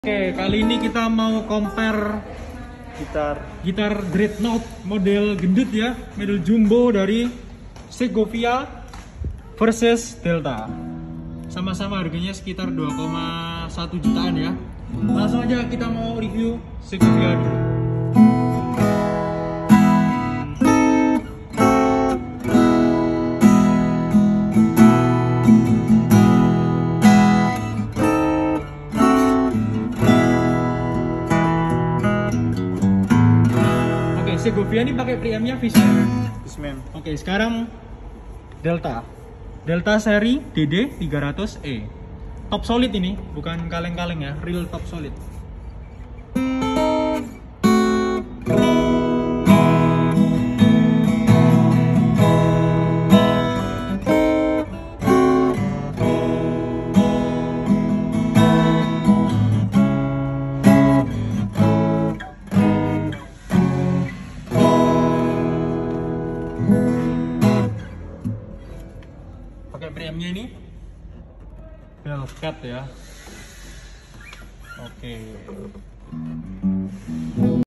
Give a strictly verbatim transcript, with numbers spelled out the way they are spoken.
Oke, kali ini kita mau compare gitar gitar Dreadnought model gendut ya, model jumbo dari Segovia versus Delta. Sama-sama harganya sekitar dua koma satu jutaan ya. Langsung aja kita mau review Segovia dulu. Segovia ini pakai preampnya Fishman. Fishman. Oke, sekarang Delta. Delta seri D D tiga ratus E. Top solid ini, bukan kaleng-kaleng ya, real top solid. Pakai preampnya ini Velvet ya. Oke.